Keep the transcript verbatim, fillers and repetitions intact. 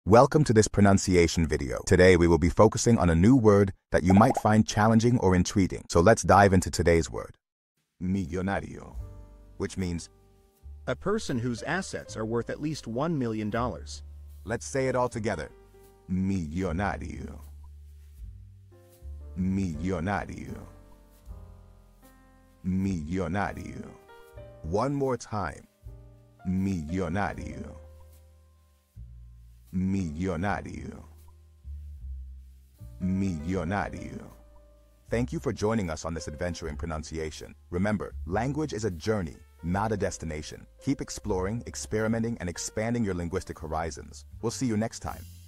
Welcome to this pronunciation video. Today we will be focusing on a new word that you might find challenging or intriguing. So let's dive into today's word. Millonario, which means a person whose assets are worth at least one million dollars. Let's say it all together. Millonario. Millonario. Millonario. One more time. Millonario. Millonario. Millonario. Thank you for joining us on this adventure in pronunciation. Remember, language is a journey, not a destination. Keep exploring, experimenting, and expanding your linguistic horizons. We'll see you next time.